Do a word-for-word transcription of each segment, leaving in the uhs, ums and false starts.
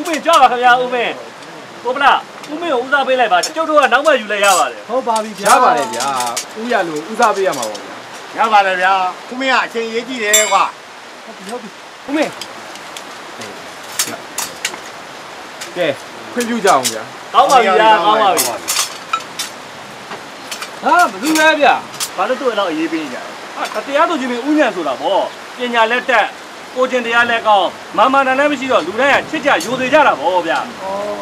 ဦးမင်းကြောက်ပါခင်ဗျာဦးမင်းကိုဗလားဦးမင်းကိုဦးစားပေးလိုက်ပါကျုပ်တို့ကနောက်မှယူလိုက်ရပါတယ်ဟုတ်ပါပြီဗျာရပါတယ်ဗျာဦးရလို့ဦးစားပေးရမှာပေါ့ဗျာရပါတယ်ဗျာဦးမင်းကအချိန်ရေးကြည့်တယ်ကွာဟုတ်ပြီဟုတ်ပြီဦးမင်းကဲခွင့်ပြုကြအောင်ဗျာကောင်းပါပြီဗျာကောင်းပါပြီဟာဘယ်သူလဲဗျာဘာလို့တို့အဲ့လောက်အေးပေးနေကြလဲဟာတရားသူကြီးမင်းဦးညံဆိုတာဗောပညာလက်တက်ကိုကျင်တရားလက်ကောင်းမာမာနာလည်းမရှိတော့လူတိုင်းကချစ်ကြယူသေးကြတာဗောဗျာဩ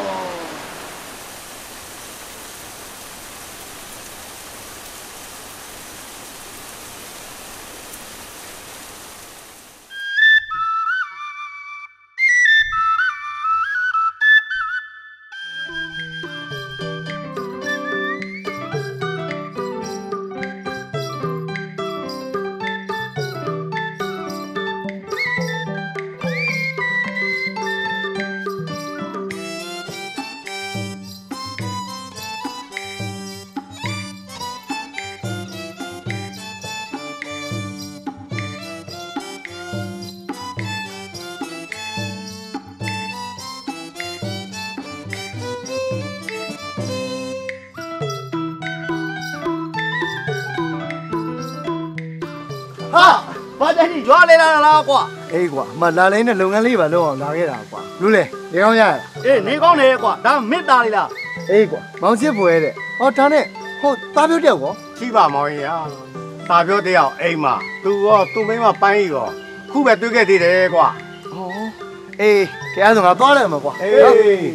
ဟာဘာတည်းကြီးရွာလေလာလားကွာအေးကွာအမလာလိုင်းနဲ့လုပ်ငန်းလေးပါလုပ်အောင်လာခဲ့တာကွာလူလေနေကောင်းရရအေးနေကောင်းတယ်ကွာဒါမေတ္တာလေးလားအေးကွာမောင်ချစ်ပွဲတဲ့ဟောဒါနဲ့ဟိုသားပြောတဲ့ကွာရှိပါမောင်ရသားပြောတဲ့အောင်အိမ်မှာသူရောသူ့မိန်းမပန်းကြီးရောခုပဲတွေ့ခဲ့သေးတယ်ကွာဟောအေးကဲအဲ့ဒါငါသွားလိုက်မှာကွာအေး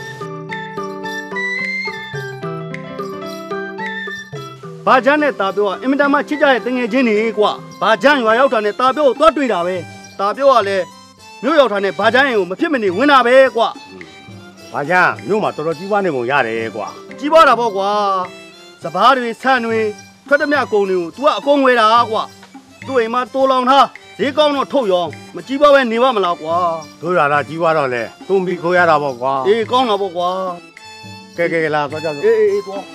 ဘာချမ်းနဲ့တာပြောကအင်မတန်မှချစ်ကြတဲ့တငယ်ချင်းတွေကွာဘာချမ်းရွာရောက်တာနဲ့တာပြောကိုသွားတွေ့တာပဲတာပြောကလည်းမြို့ရောက်တာနဲ့ဘာချမ်းရင်ကိုမဖြစ်မနေဝင်တာပဲကွာဘာချမ်းမြို့မှာတော်တော်ကြီးပွားနေပုံရတယ်ကွာကြီးပွားတာပေါ့ကွာစပားတွေဆန်တွေထွက်သမျှကုံတွေကို तू ကအကုန်ဝယ်တာကွာသူ့အိမ်မှာတိုးလောင်ထားဈေးကောင်းတော့ထုတ်ရောမကြီးပွားပဲနေပါမလားကွာတို့ရတာကြီးပွားတော့လေသူ့မိခိုးရတာပေါ့ကွာအေးကောင်းတာပေါ့ကွာကဲကဲကဲလာသွားကြစို့အေးအေးအေးသွား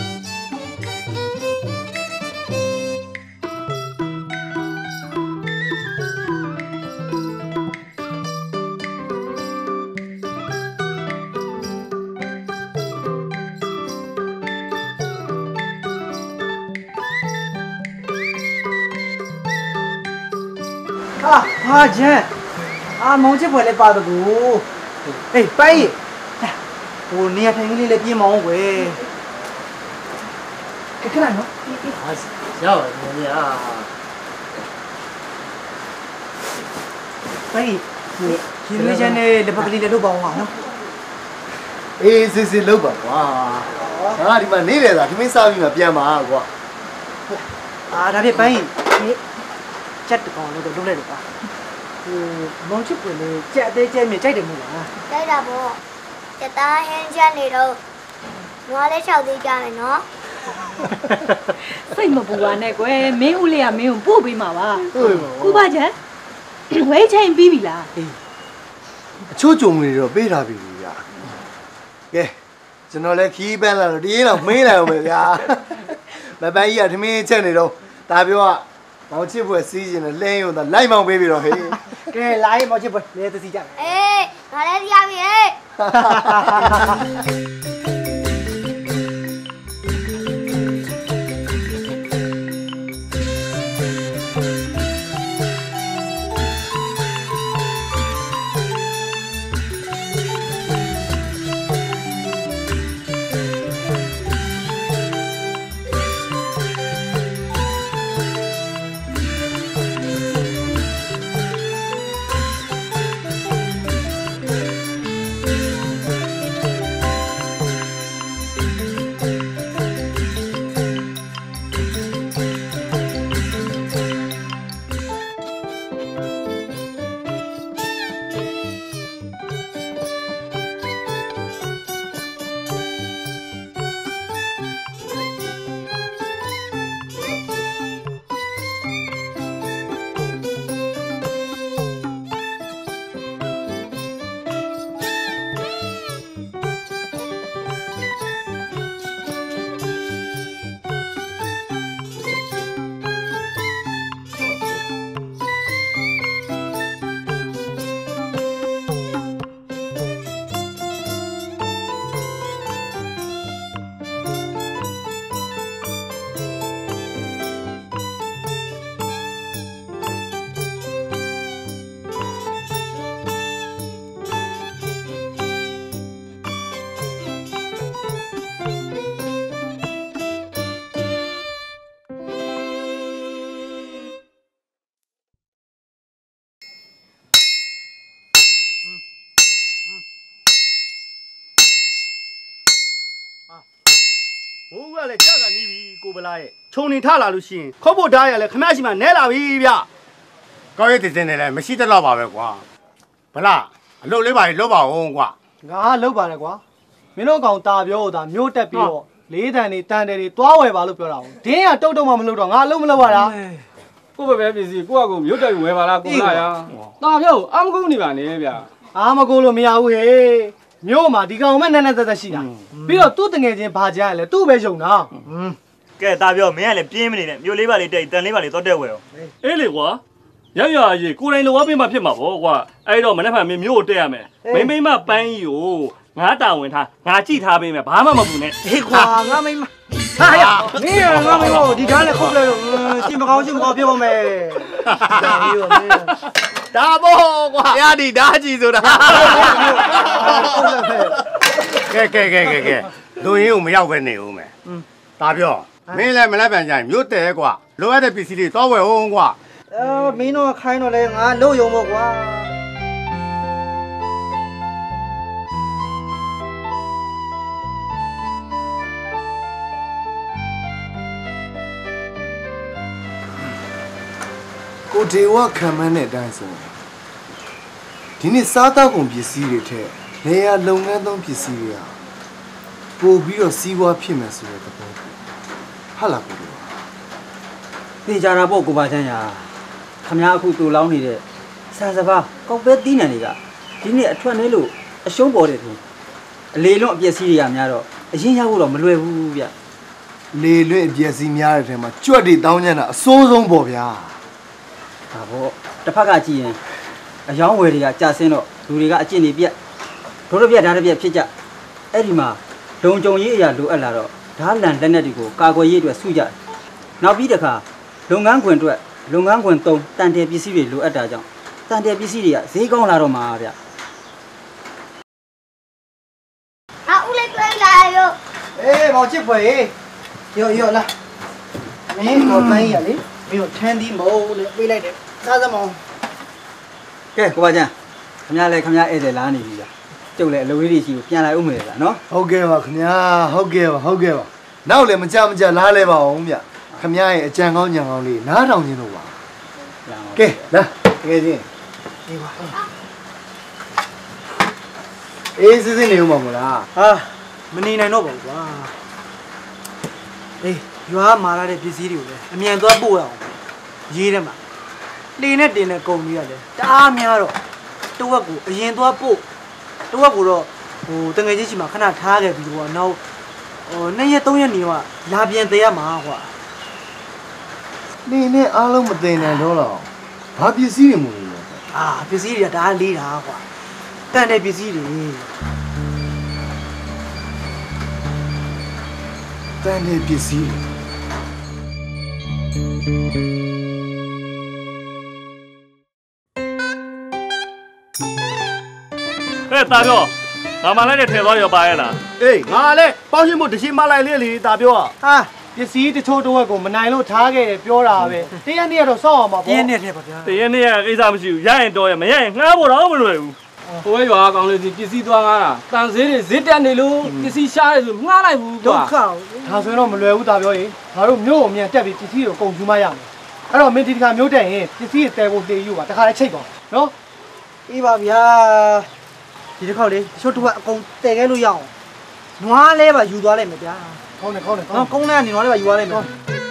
啊，阿姐，阿毛姐回来把的不？哎，半夜，哎，我那天你来别忙喂，看看喏，啊，小人呀，半夜，你今天现在来把你来录包啊喏？ အေးစစ်စစ်လုပ်ပါကွာငါဒီမှာနေလေသာခမင်းစားပြီးမှပြန်ပါကွာအာဒါဖြင့်ပန်းရင်ချက်တကောင်လို့တော့လုပ်လိုက်တော့ကွာဟိုမောင်ချစ်ပွင့်လေးကြက်အသေးကျဲမြင်ကြိုက်တယ်မို့လားကြိုက်တာပေါ့ကြက်သားဟင်းချက်နေတော့နွားလေး၆သေးကြမယ်နော်စိတ်မပူပါနဲ့ကွယ်မင်းဦးလေးကမင်းကိုပို့ပေးမှာပါခုပါချမ်းဝဲချိန်ပြီးပြီလားအေးအချို့ကြုံတွေတော့ပေးတာပြီဗျာကဲကျွန်တော်လည်းခီးပန်းလာတော့ဒီရင်တော့မင်းလိုက်အောင်ပဲဗျာမပန်းကြီးကထမင်းချက်နေတော့ဒါပြောကမောင်ချစ်ဘွယ်စီးရင်လည်းလဲရုံတော့လိုက်မောင်ပေးပြီတော့ဟေးကဲလာရင်မောင်ချစ်ဘွယ်လဲသစီကြမယ်အေးငါလည်းတရားပြီဟေးမိုးကလည်းကြာကနေပြီကိုဗလာရဲ့ခြုံနေထလာလို့ရှိရင်ခေါက်ဖို့ဓာတ်ရလဲခမရှိမှနဲလာပြီဗျကောင်းရည်တင်တင်နေလဲမရှိတတ်တော့ပါပဲကွာဗလားအလုပ်လေးပါလေလုပ်ပါဦးကွာငါလုပ်ပါနဲ့ကွာမင်းတို့ကောင်ตาပြောတာမျိုးတက်ပြီးတော့လေးတန်တွေတန်တယ်တွေတွားဝယ်ပါလို့ပြောတာဒင်းကတုတ်တုတ်မှမလုပ်တော့ငါအလုပ်မလုပ်ရတာကိုယ့်ဘယ်ပဲပြည်စီကိုယ့်အကူမြို့တက်ပြီးဝယ်ပါလားကိုလာရတာပြောအာမကုန်းနေပါနဲ့ဗျအာမကုန်းလို့မရဘူးဟေးမြို့မှာဒီကောင်မဲ့နဲ့နဲ့သက်သက်ရှိတာပြီးတော့သူ့တငယ်ချင်းဘာကြရလဲသူ့ပဲယုံတာကဲတာပြောမင်းကလည်းပြင်းမနေနဲ့မြို့လေးပါလေးတိတ်တန်လေးပါလေးတော့တက်ဝယ်အောင်အေးလေကွာရရကြီးကိုယ်တိုင်လိုဝပေးမှဖြစ်မှာပေါ့ကွာအဲ့တော့မနေ့ကမင်းမြို့ကိုတက်ရမယ်မိမိမပန်းကြီးကိုငါတာဝန်ထားငါကြည့်ထားပေးမယ်ဘာမှမပူနဲ့ဟေးကွာငါမိမဟာရမင်းငါမိမဒီကားနဲ့ခုတ်လိုက်လို့ရှင်းမကောင်းရှင်းမကောင်းပြောပါမယ်ဒါပေါ့ကွာရဒီဓာတ်ကြီးဆိုတာကဲကဲကဲကဲကဲလူရင်းကိုမရောက်ပဲနေဦးမယ်ဒါပြောမင်းလည်းမလက်ပံကြိုင်မြို့တဲကွာလိုအပ်တဲ့ပစ္စည်းတွေတော့ဝယ်အောင်ကွာအဲမင်းတို့ခိုင်းတော့လေငါလို့ယုံမို့ကွာကိုဒေဝခံမန်းတဲ့အတိုင်းဆိုဒီနေ့စားတောက်ကုန်ပစ္စည်းတွေထက်နေရာလုပ်ငန်းသုံးပစ္စည်းတွေကပို့ပြီးတော့စီးပွားဖြစ်မယ်ဆိုတဲ့သဘောဟုတ်လားကိုဒေဝသိကြတာပေါ့ကိုပါချမ်းရာခမ ्या အခုတူလောင်းနေတဲ့စာစပါကောက်ပဲတီးနံတွေကဒီနေ့အထွက်နေလို့အရှုံးပေါ်တယ်သူအလေလွန့်အပျက်စီးတွေကများတော့အရင်ရောက်တော့မလွယ်ဘူးဗျလေလွန့်အပျက်စီးများတဲ့ထဲမှာကြွက်တွေတောင်းညံ့တာအစိုးဆုံးပေါ့ဗျာဒါပေါ့တစ်ဖက်ကကြည့်ရင်အယောင်းဝယ်တွေကကြာဆင်းတော့လူတွေကအကျင့်တွေပြက်ဒိုးတပြက်ဓာတ်တပြက်ဖြစ်ကြအဲ့ဒီမှာလုံကြုံရေးအရာလိုအပ်လာတော့ဓာတ်လန်လက်နက်တွေကိုကာကွယ်ရေးအတွက်စုကြနောက်ပြီးတခါလုပ်ငန်းခွင်အတွက်လုပ်ငန်းခွင်သုံးတန်တယ်ပစ္စည်းတွေလိုအပ်တာကြောင့်တန်တယ်ပစ္စည်းတွေကဈေးကောင်းလာတော့မှာဗျအာဦးလေးတွေ့လာရောအေးမောင်ချစ်ဖွယ်ရောရောလာမင်းမောင်တိုင်းရလေမင်းတို့ထန်းသီးမို့လေပေးလိုက်တယ်စားစမောင်ကဲကိုပါချမ်းခမရလဲခမရဧည့်သည်လာနေပြီဗျာကျုပ်လည်းအလုပ်လေးတွေရှိကိုပြန်လာဦးမယ်ဗျာနော်ဟုတ်ကဲ့ပါခင်ဗျာဟုတ်ကဲ့ပါဟုတ်ကဲ့ပါနောက်လည်းမကြမကြလားလဲပါအောင်ဗျာခင်ဗျာရဲ့အကြံကောင်းညံကောင်းလေးနားထောင်ခြင်းလို့ပါကဲလာတကယ်ချင်းအေးပါအေးစစ်စစ်နေဦးမှာမလားဟာမနေနိုင်တော့ပါဘူးကွာအေးရွာမာလာတဲ့ပစ္စည်းတွေကိုလည်းအမြန်သွားပို့ရအောင်ရေးထဲမှာလေနဲ့တင်တဲ့ကုန်ကြီးကလည်းတအားများတော့တဝက်ကိုအရင်သွားပို့တဝက်ကိုတော့ဟိုတငယ်ချင်းရှိမှခဏထားခဲ့ပြီးတော့နောက်ဟိုနှစ်ရက်သုံးရက်နေတော့လာပြန်သေးရမှာကွာနေနဲ့အားလုံးမတင်နိုင်တော့တော့ဘာပစ္စည်းတွေမလို့လဲအာပစ္စည်းတွေကဒါလေးတာကွာတန်တဲ့ပစ္စည်းတွေတန်တဲ့ပစ္စည်းဟဲ့တာပြောငါမလိုက်တဲ့ထဲသွားရောပါရဲ့လားအေးငါလည်းပေါင်းရှင်းမှုတရှိမလိုက်လေလေတာပြောဟာပစ္စည်းတချို့တဝက်ကိုမနိုင်လို့ထားခဲ့တယ်ပြောတာပဲတရက်နေ့ကတော့စောက်အောင်ပါပေါ့တရက်နေ့တည်းပါဗျာတရက်နေ့ကကိစ္စမရှိဘူးရရင်တော့ရမရရင်ငှားဖို့တော့မလွယ်ဘူးဟိုဘဲရွာကောင်းလေးစီပစ္စည်းသွားငားတာတန်ဈေးတွေဈေးတက်နေလို့ပစ္စည်းရှားတယ်ဆိုငှားလိုက်ဘူးဒုက္ခဒါဆိုရင်တော့မလွယ်ဘူးတာပြောရင်ငါတို့မြို့ကိုမြန်တက်ပြီးပစ္စည်းကိုကုန်ယူမရမယ်အဲ့တော့မင်းဒီတစ်ခါမြို့တက်ရင်ပစ္စည်းတွေတဲဖို့တေးယူပါတခါလေးချိတ်ပါနော်အေးပါဗျာဒီတစ်ခေါက်လေးတချို့တဝက်အကုန်တဲခဲ့လို့ရအောင်နွားလဲပါယူသွားလိုက်မယ်ဗျာကောင်းတယ်ကောင်းတယ်ကောင်းကောင်းတဲ့ကနေနွားလဲပါယူသွားလိုက်မယ်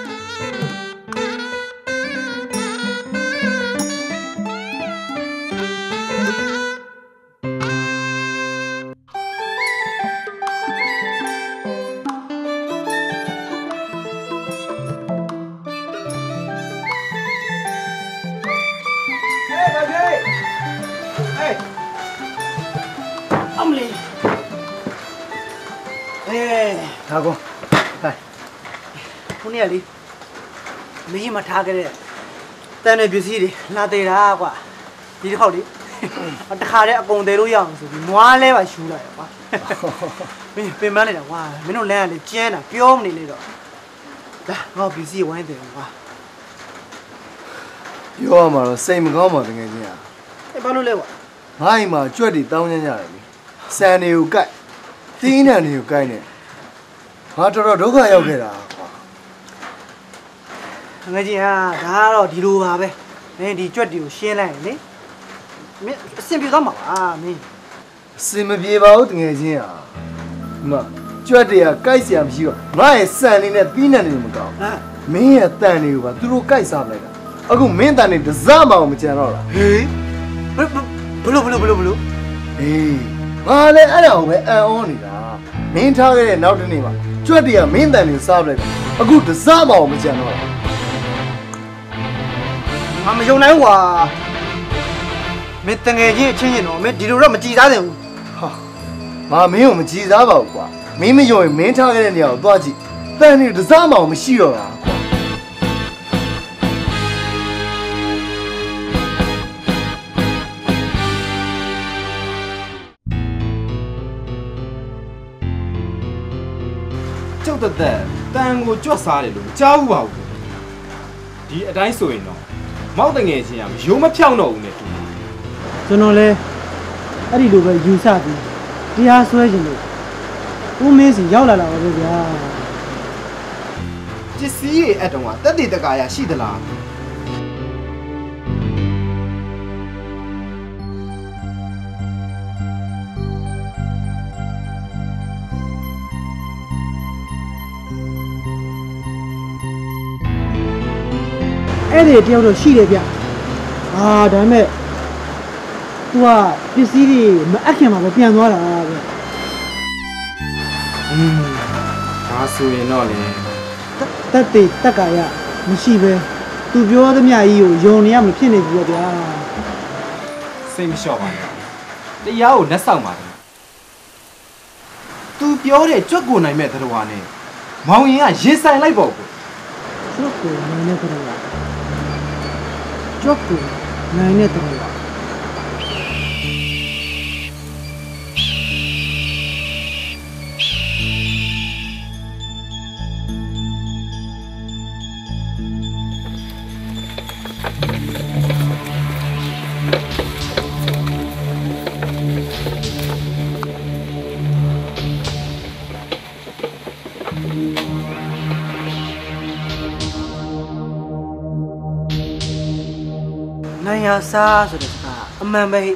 ထားကောဟဲ့ခုနေ့ကလေမင်းမထားခဲ့တဲ့တန်တဲ့ပစ္စည်းတွေလာသေးတာကွာဒီတစ်ခေါက်လေတခါတည်းအကုန်သေးလို့ရအောင်ဆိုပြီးနွားလဲပါယူလာတယ်ကွာမင်းပင်မနေတာကွာမင်းတို့လမ်းကလေကျန်းတာပြောမနေလေတော့လာငါပစ္စည်းဝိုင်းတယ်ကွာပြောရမှာတော့စိတ်မကောင်းပါတကယ်ချင်းอ่ะအေးဘာလို့လဲကွာငါ့အိမ်မှာကြွက်တွေတောင်းညံ့ကြတယ်လေစံတွေကိုကြိုက်တင်းနံတွေကိုကြိုက်နေငါတော်တော်ဒုက္ခရောက်ခဲ့တာငါကြီးဟာဒါကတော့ဒီလိုပါပဲမင်းဒီကြွက်တွေကိုရှင်းလိုက်လေမင်းအဆင်ပြေသွားမှာပါမင်းအစင်မပြေပါဘူးတကယ်ချင်းဟာမကြွက်တွေကကြိုက်စရာမရှိတော့ငါရဲ့စံနေနဲ့ပြီးနေတယ်မကောင်းမင်းရဲ့တန်တွေကိုပါသူတို့ကြိုက်စားလိုက်တာအခုမင်းတန်တွေတစမအောင်မကြံတော့လားဟေးဘလို့ဘလို့ဘလို့ဘလို့ဟေးငါလည်းအဲ့ဒါကိုပဲအံ့ဩနေတာမင်းထားခဲ့တဲ့နောက်တစ်နေ့မှာကြွက်တွေကမင်းတန်တွေစားလိုက်တာအခုတစမအောင်မကြံတော့လားငါမယုံနိုင်ဘူးကွာမင်းတငယ်ချင်းအချင်းချင်းတော့မင်းဒီလိုတော့မကြည်စားသင့်ဘူးဟာငါမင်းကိုမကြည်စားပါဘူးကွာမင်းမယုံရင်မင်းထားခဲ့တဲ့နေရာကိုသွားကြည့်တန်တွေတစမအောင်မရှိတော့တာကျုပ်တက်တက်တန်ကိုကြွတ်စားတယ်လို့မကြားဘူးပါဘူးဒီအတိုင်းဆိုရင်တော့မောက်တငယ်ချင်းကမယုံမဖြောင်းတော့ဘူးနဲ့တူကျွန်တော်လဲအဲ့ဒီလိုပဲယူဆပြီးတရားဆွဲခြင်းလို့ဦးမင်းစီရောက်လာတာပါဗျာပစ္စည်းရဲ့အတုံးကတက်တည်တကာရရှိသလားအဲ့ဒီတယောက်တော့ရှိတယ်ဗျအာဒါပေမဲ့ तू ကပစ္စည်းတွေမအပ်ခင်မှာပဲပြန်သွားတာဗျอืมဒါဆိုရင်တော့လေတက်တေတက်ကရမရှိပဲ तू ပြောသမျှကြီးကိုယုံနေရမဖြစ်နေဘူးဗျာစိတ်မလျှော့ပါနဲ့တရားကိုလက်ဆောင်ပါတယ် तू ပြောတဲ့ကြွက်ကိုနိုင်မဲ့တရားနဲ့မောင်ရင်ကရင်ဆိုင်လိုက်ပေါ့ကွကြွက်ကိုနိုင်တဲ့တရားကြွက်ကိုနိုင်တဲ့တရားနိုင်ရစားဆိုတဲ့စကားအမှန်ပဲ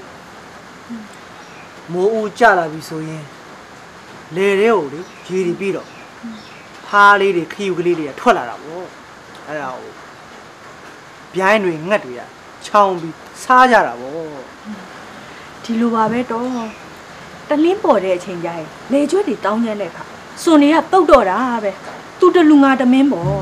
မိုးဦးကြလာပြီဆိုရင်လေတွေကိုလေရေတွေပြီးတော့ဖားလေးတွေခယူကလေးတွေကထွက်လာတာပေါ့အဲ့ဒါကိုပြိုင်းတွေငှက်တွေကချောင်းပြီးစားကြတာပေါ့ဒီလိုပါပဲတော့တလင်းပေါ်တဲ့အချိန်ကျရင်လေကျွတ်တွေတောင်းကျတဲ့အခါစွန်တွေကတုတ်တော့တာပဲသူတလူငါတမင်းပေါ့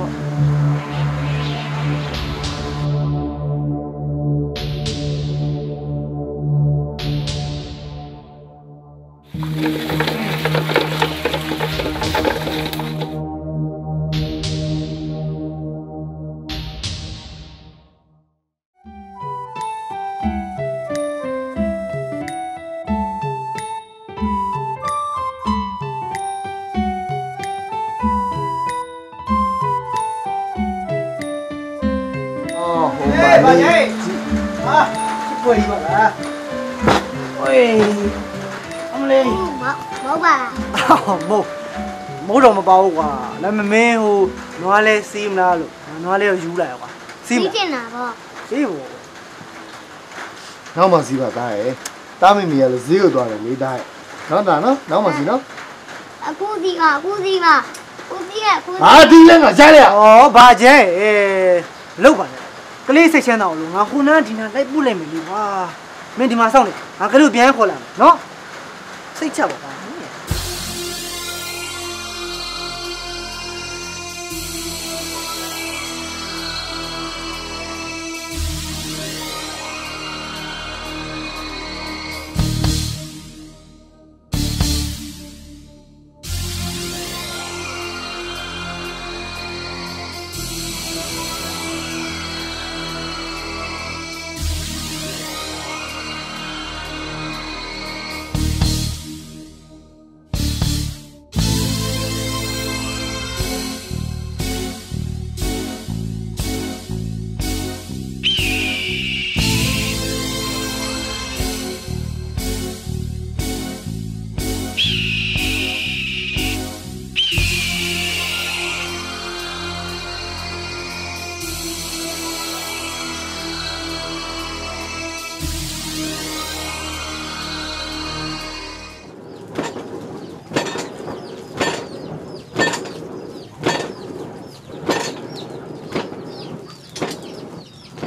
ဘာရဲ့ဟာချစ်ပွေးပါလားဝေးအမလေးမောမောပါအော်မိုးမိုးတော့မပါဘူးကွာဒါပေမဲ့မင်းဟိုနွားလဲစီးမလားလို့နွားလဲယူလာရောကွာစီးကျင်တာပေါ့စီးဖို့နောက်မှစီးပါသားရဲ့တားမိမိရလို့ဈေးကိုသွားတယ်လေသားရဲ့နော်သားနော်နောက်မှစီးနော်အခုစီးကအခုစီးကအခုစီးကအခုဟာဒီလဲငါကြားလိုက်ဩဘာကျဲအေးလောက်ပါနဲ့ကလေးစိတ်ချမ်းသာအောင်လို့ငါခုနကဒီနာလိုက်ပို့လိုက်မယ်လေကွာမင်းဒီမှာစောင့်နေငါကလေးပြန်ခေါ်လာမယ်နော်စိတ်ချပါပါ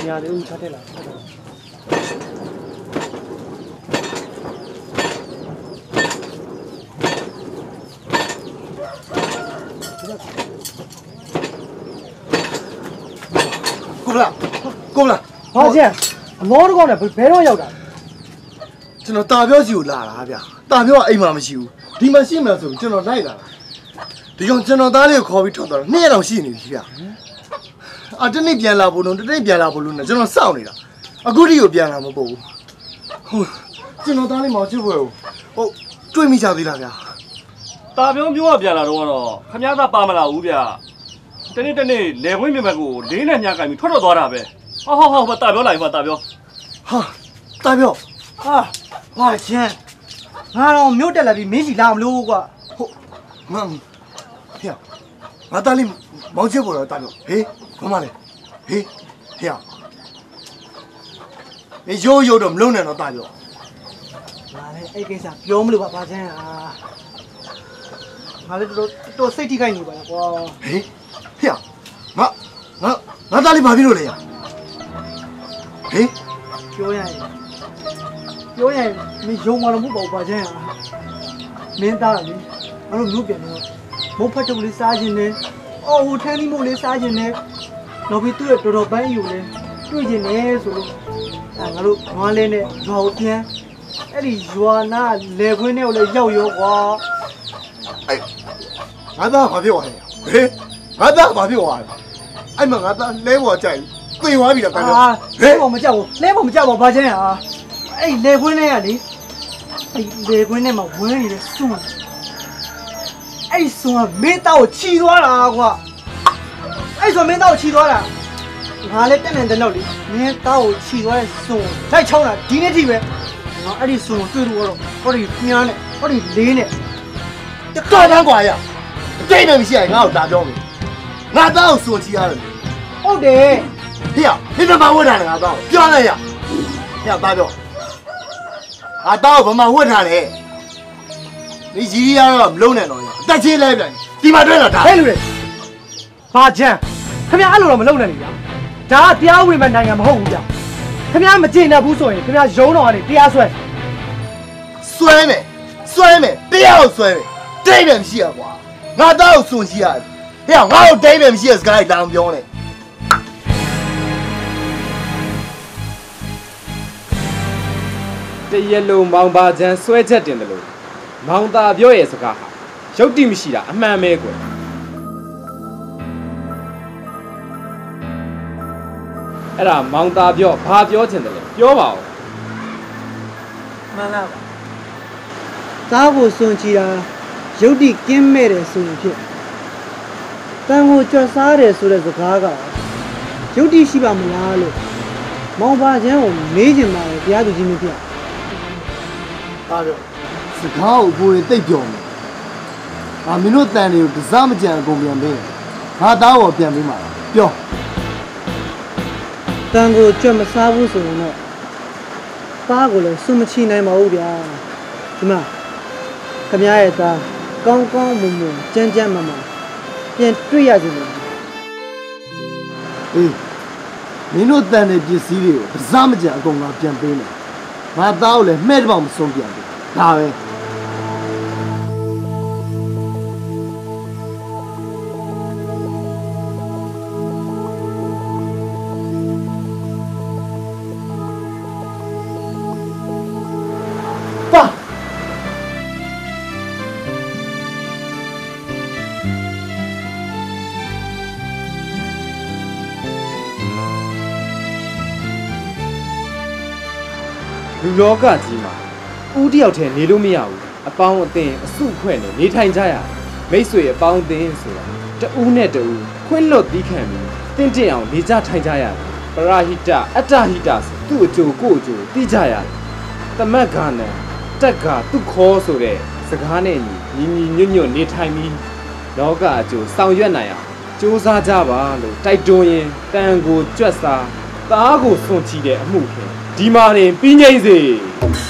ညာလေးဦးထားတယ်လားကိုလာကိုလာဘာကျန်အမောတကောနဲ့ဘယ်တော့ရောက်တာကျွန်တော်တာပြောစီကိုလာတာဗျာတာပြောကအိမ်မှာမရှိဘူးဒီမှာရှိမလားဆိုကျွန်တော်လိုက်လာတာဒီကောင်ကျွန်တော်သားလေးကိုခေါ်ပြီးထွက်သွားတာနှစ်ရက်တောင်ရှိနေပြီဗျာအာတနေ့ပြန်လာဖို့လို့တနေ့ပြန်လာဖို့လို့နဲ့ကျွန်တော်စောင့်နေတာအခုထိကိုပြန်လာမပို့ဘူးဟုတ်ကျွန်တော်သားလေးမောင်ချစ်ဖို့ဟုတ်တွေးမိကြသေးလားဗျာတာပြောမျိုးကပြန်လာတော့ကတော့ခမည်းသားပါမလာဘူးဗျတနေ့တနေ့လေခွင်းမြင်ဘက်ကိုလေးနဲ့ညှကင်ပြီးထွက်တော့သွားတာပဲဟောဟောဟောတာပြောလိုက်ပါတာပြောဟာတာပြောဟာဘာကျန်ငါတော့မြို့တက်လာပြီးမင်းစီလာမလို့ကွာဟုတ်ငါဟေ့ငါသားလေးမောင်ချစ်ဖို့တော့တာပြောဟေးဘာမှလဲဟေးဟေ့မင်းရိုးရိုးတော့မလုံးနဲ့တော့တာပြောငါလည်းအဲ့ကိစ္စပြောမလို့ပါဘာကျန်อ่ะငါလည်းတော်တော်စိတ်ထိခိုက်နေပါလားကွာဟေးဟေ့ငါငါငါသားလေးဘာဖြစ်လို့လဲရဟေးပြောရရင်ပြောရရင်မင်းယုံမှာတော့မဟုတ်ပါဘူးဘာကျန်อ่ะမင်းသားလေငါတို့မြို့ပြန်တော့မုတ်ဖတ်တုပ်လေးစားခြင်းနဲ့အော်ဟိုထန်းသီးမို့လေးစားခြင်းနဲ့နောက်ပြီးသူ့ရဲ့တော်တော်ပန်းယူလဲတွေ့ခြင်းနဲ့ဆိုလို့အဲငါတို့နွားလဲနဲ့ရွာကိုပြန်အဲ့ဒီရွာနာလေခွင်းထဲကိုလည်းရောက်ရောကွာအဲ့ငါသားဘာဖြစ်သွားလဲဟေးငါသားဘာဖြစ်သွားလဲအဲ့မှာငါသားလဲပေါ်ကြိုက်သေသွားပြီလားတာပြောအာလဲပေါ်မကြောက်ဘူးလဲပေါ်မကြောက်ပါဘာချင်းอ่ะအဲ့လေခွင်းထဲကလေအဲ့လေခွင်းထဲမှာဝင်းနေတဲ့စွန်းအဲ့စွန်းကမင်းသားကိုခြီသွားတာကွာအဲ့စွန်းမင်းသားကိုခြီသွားတာငါလည်းတက်နေတယ်တော့လေမင်းသားကိုခြီသွားတဲ့စွန်းလိုက်ချောင်းတာဒီနေ့ထိပဲငါအဲ့ဒီစွန်းကိုတွေ့လို့တော့ဟောဒီမြားနဲ့ဟောဒီလေးနဲ့တော်တန်းกว่าရအတိတ်နဲ့မရှိရင်ငါ့ကိုတာပြောမယ်ငါသားကိုစွန်ချီရတယ်ဟုတ်တယ်ဟေ့ဟေ့ဗမာဝတ်ထားတယ်ငါသားကိုပြောလိုက်ရဟေ့သားပြောငါသားကိုဗမာဝတ်ထားတယ်ဒီကြီးကြီးကတော့မလုံးနဲ့တော့ရအတက်ချင်းလဲပြန်ဒီမှာတွေ့လာတာဟဲ့လူတွေဘာချမ်းခင်ဗျာအဲ့လိုတော့မလုပ်နဲ့လေဗျာဒါကတရားဝင်မဲ့နိုင်ငံမဟုတ်ဘူးဗျာခင်ဗျာမကြည့်နဲ့ဘူးဆိုရင်ခင်ဗျာရုံးတော်ကနေတရားစွဲဆွဲမယ်ဆွဲမယ်တရားကိုဆွဲမယ်တိတ်တယ်မရှိရကွာငါသားကိုစွန်ချီရတယ်ဟေ့ငါ့ကိုတိတ်တယ်မရှိရစကားကြီးတောင်ပြောနေတရလုံးမောင်ပါချမ်းဆွဲချက်တင်တယ်လို့မောင်သားပြောရဲ့စကားဟာရုပ်တိမရှိတာအမှန်ပဲကွယ်အဲ့ဒါမောင်သားပြောဘာပြောချင်တယ်လဲပြောပါဦးမှန်လားသားကိုစွန်ချီတာရုပ်တိကင်းမဲ့တယ်ဆိုရင်ဖြစ်တန်ကိုကြွစားတယ်ဆိုတဲ့စကားကရုပ်တိရှိပါမလားလို့မောင်ပါချမ်းကိုမေးချင်ပါတယ်တရားသူကြီးမဖြစ်အားပြောစကားကိုကိုယ်တိတ်ပြောမယ်ငါမင်းတို့တန်တွေကိုတစားမကြံအကုန်ပြန်ပေးငါသားကိုပြန်ပေးမှာပြောတန်ကိုကြွမစားဘူးဆိုရင်တော့သားကိုလည်းစွမချီနိုင်ပါဘူးဗျာဒီမှာခမရဲ့သားကောင်းကောင်းမွန်မွန်ကြမ်းကြမ်းမမပြန်တွေ့ရကြတယ်အေးမင်းတို့တန်တဲ့ပစ္စည်းတွေကိုတစားမကြံအကုန်ကပြန်ပေးမယ်ငါသားကိုလည်းမှဲ့တော့မဆုံးပြန်ဘူးဒါပဲပါလူလောကကြီးမှာဦးတယောက်တည်းနေလို့မရဘူးအပေါင်းအသင်းအစုဖွဲ့နဲ့နေထိုင်ကြရမိတ်ဆွေအပေါင်းအသင်းဆိုတာတဦးနဲ့တဦးခွင့်လွတ်သီးခံပြီးတင့်တင့်အောင်နေကြထိုင်ကြရတယ်ပရာဟိတအတ္တဟိတဆိုသူ့အကျိုးကိုယ့်အကျိုးသိကြရတယ်သမတ်ကနံတက်ကသူ့ခေါ်ဆိုတဲ့စကားနဲ့ညီညီညွတ်ညွတ်နေထိုင်ပြီးလောကအကျိုးဆောင်ရွက်နိုင်အောင်စူးစမ်းကြပါလို့တိုက်တွန်းရင်တန်ကိုကြွက်စားသားကိုစွန့်ချီတဲ့အမှုခင်ဒီမှာရင်ပြီးငိမ့်စေ